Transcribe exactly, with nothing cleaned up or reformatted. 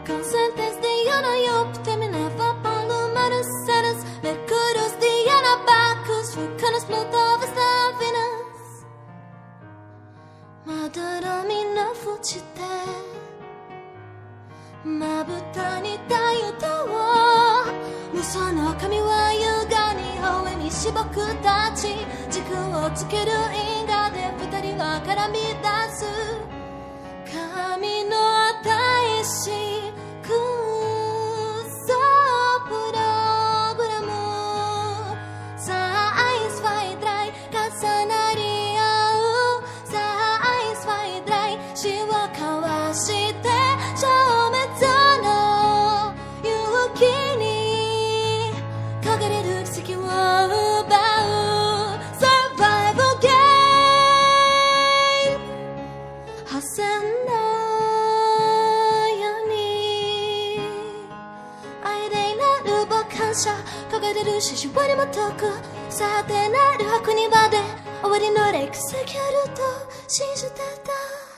Consentes de Yana Yop, Temineva Palumarus Senus, Mercurius de Yana Bacchus, Vulcanus Plutovus da Venus. Maduro mina fuchite, Mabuta ni tayuto wo, Muso no kami wa yuga ni hoe ni shiboku tachi, Jiku o tsukeru inga de futari wa karami dasu. Kami no atai shi kuso programo. Sais vai drai kasanari au. Sais vai drai shi wo kawashite shoumetsu no yuki ni kagareru kiseki wo ubau survival game. Hasen焦がれる獅子割りも遠くさてなる箱庭で終わりの歴史ギャルと信じてた